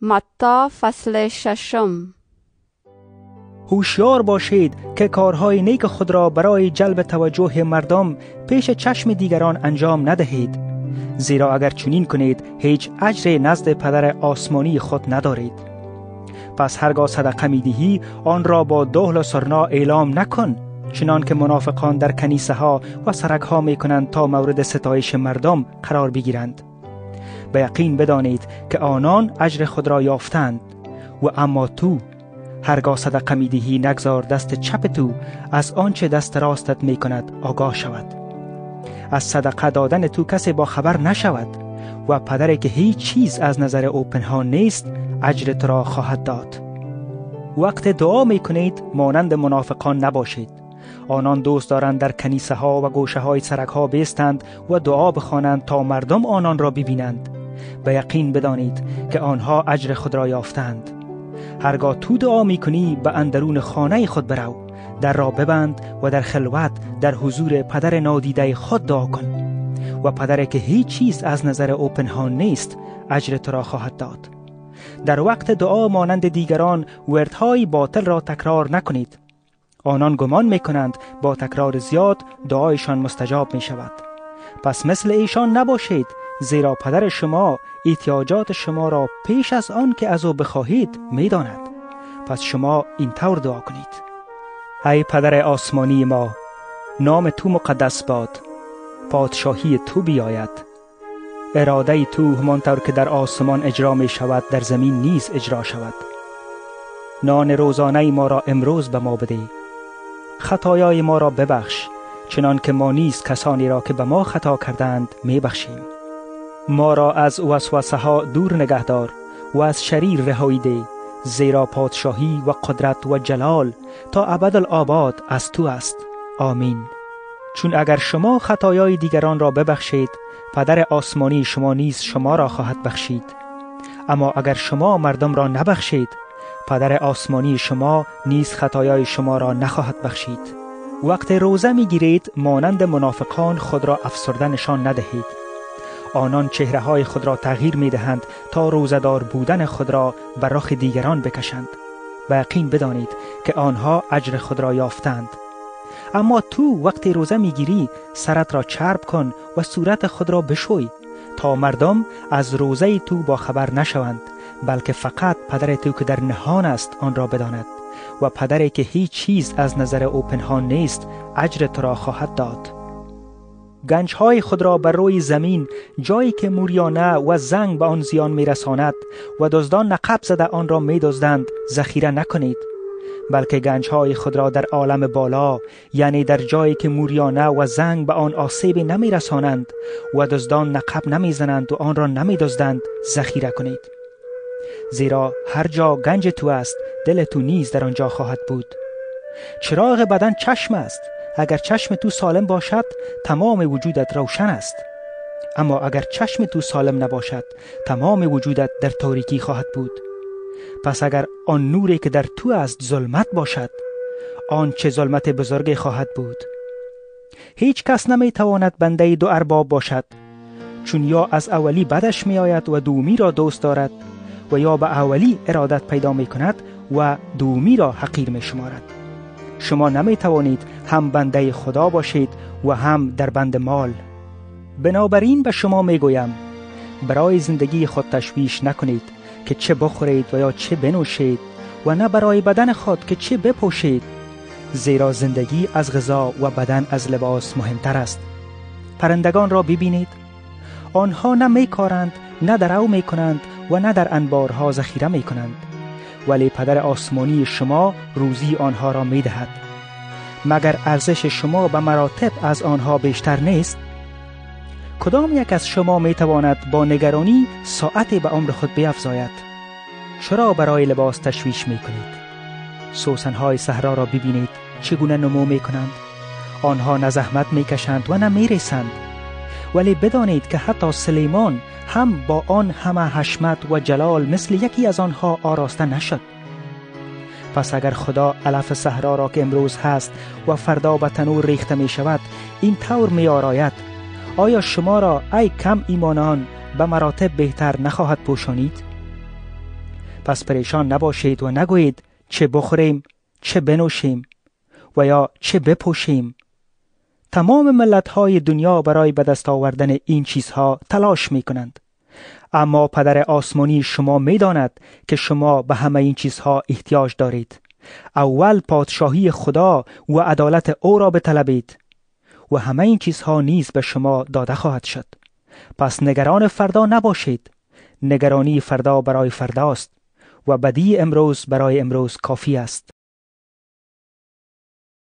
متی فصل 6. هوشیار باشید که کارهای نیک خود را برای جلب توجه مردم پیش چشم دیگران انجام ندهید، زیرا اگر چنین کنید هیچ اجر نزد پدر آسمانی خود ندارید. پس هرگاه صدقه می‌دهی آن را با دهل و سرنا اعلام نکن، چنان که منافقان در کنیسه ها و سرک ها می کنند تا مورد ستایش مردم قرار بگیرند. به یقین بدانید که آنان اجر خود را یافتند. و اما تو هرگاه صدقه می دهی نگذار دست چپ تو از آنچه دست راستت می کند آگاه شود. از صدقه دادن تو کسی با خبر نشود و پدری که هیچ چیز از نظر او پنهان نیست اجر تو را خواهد داد. وقت دعا می کنید مانند منافقان نباشید. آنان دوست دارند در کنیسه ها و گوشه های سرک ها بیستند و دعا بخوانند تا مردم آنان را ببینند. به یقین بدانید که آنها اجر خود را یافتند. هرگاه تو دعا می کنی به اندرون خانه خود برو، در را ببند و در خلوت در حضور پدر نادیده خود دعا کن و پدر که هیچ چیز از نظر او پنهان نیست اجر تو را خواهد داد. در وقت دعا مانند دیگران وردهای باطل را تکرار نکنید. آنان گمان می کنند با تکرار زیاد دعایشان مستجاب می شود. پس مثل ایشان نباشید، زیرا پدر شما احتیاجات شما را پیش از آن که از او بخواهید می داند. پس شما این طور دعا کنید: ای پدر آسمانی ما، نام تو مقدس باد، پادشاهی تو بیاید، اراده تو همانطور که در آسمان اجرا می شود در زمین نیز اجرا شود. نان روزانه ما را امروز به ما بده. خطایای ما را ببخش چنان که ما نیز کسانی را که به ما خطا کردند می بخشیم. ما را از وسوسه ها دور نگهدار و از شریر رهایی ده، زیرا پادشاهی و قدرت و جلال تا ابدالآباد از تو است. آمین. چون اگر شما خطایای دیگران را ببخشید، پدر آسمانی شما نیز شما را خواهد بخشید. اما اگر شما مردم را نبخشید، پدر آسمانی شما نیز خطایای شما را نخواهد بخشید. وقت روزه می گیرید مانند منافقان خود را افسرده نشان ندهید. آنان چهره های خود را تغییر می دهند تا روزه‌دار بودن خود را بر رخ دیگران بکشند. به یقین بدانید که آنها اجر خود را یافتند. اما تو وقتی روزه می گیری سرت را چرب کن و صورت خود را بشوی تا مردم از روزه تو با خبر نشوند، بلکه فقط پدر تو که در نهان است آن را بداند و پدری که هیچ چیز از نظر او پنهان نیست اجر تو را خواهد داد. گنجهای خود را بر روی زمین، جایی که موریانه و زنگ به آن زیان میرساند و دزدان نقب زده آن را میدزدند ذخیره نکنید، بلکه گنجهای خود را در عالم بالا، یعنی در جایی که موریانه و زنگ به آن آسیب نمیرسانند و دزدان نقب نمیزنند و آن را نمیدزدند ذخیره کنید. زیرا هر جا گنج تو است دل تو نیز در آنجا خواهد بود. چراغ بدن چشم است. اگر چشم تو سالم باشد تمام وجودت روشن است، اما اگر چشم تو سالم نباشد تمام وجودت در تاریکی خواهد بود. پس اگر آن نوری که در تو است ظلمت باشد، آن چه ظلمت بزرگی خواهد بود. هیچ کس نمیتواند بنده دو ارباب باشد، چون یا از اولی بدش میآید و دومی را دوست دارد، و یا به اولی ارادت پیدا می کند و دومی را حقیر می شمارد. شما نمی توانید هم بنده خدا باشید و هم در بند مال. بنابراین به شما می گویم برای زندگی خود تشویش نکنید که چه بخورید و یا چه بنوشید، و نه برای بدن خود که چه بپوشید، زیرا زندگی از غذا و بدن از لباس مهمتر است. پرندگان را ببینید، آنها نه می کارند، نه درو می کنند و نه در انبارها ذخیره می کنند، ولی پدر آسمانی شما روزی آنها را می دهد. مگر ارزش شما به مراتب از آنها بیشتر نیست؟ کدام یک از شما می تواند با نگرانی ساعتی به عمر خود بیفزاید؟ چرا برای لباس تشویش می کنید؟ سوسنهای صحرا را ببینید چگونه نمو می کنند. آنها نه زحمت می کشند و نه می ریسند. ولی بدانید که حتی سلیمان هم با آن همه حشمت و جلال مثل یکی از آنها آراسته نشد. پس اگر خدا علف صحرا را که امروز هست و فردا به تنور ریخته می شود این طور می آراید، آیا شما را ای کم ایمانان به مراتب بهتر نخواهد پوشانید؟ پس پریشان نباشید و نگویید چه بخوریم، چه بنوشیم و یا چه بپوشیم. تمام ملت‌های دنیا برای به دست آوردن این چیزها تلاش می‌کنند، اما پدر آسمانی شما می‌داند که شما به همه این چیزها احتیاج دارید. اول پادشاهی خدا و عدالت او را بطلبید و همه این چیزها نیز به شما داده خواهد شد. پس نگران فردا نباشید. نگرانی فردا برای فرداست و بدی امروز برای امروز کافی است.